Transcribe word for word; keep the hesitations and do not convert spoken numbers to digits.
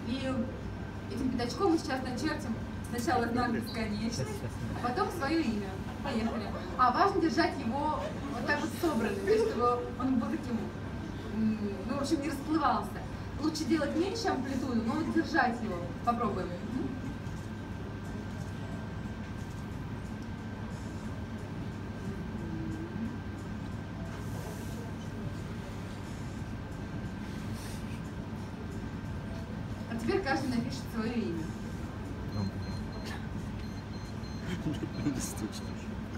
И этим пятачком мы сейчас начертим сначала знак бесконечности, а потом свое имя. Поехали. А важно держать его вот так вот собранным, то есть чтобы он был таким, ну, в общем, не расплывался. Лучше делать меньше амплитуду, но вот держать его. Попробуем. А теперь каждый напишет свое имя. Достаточно.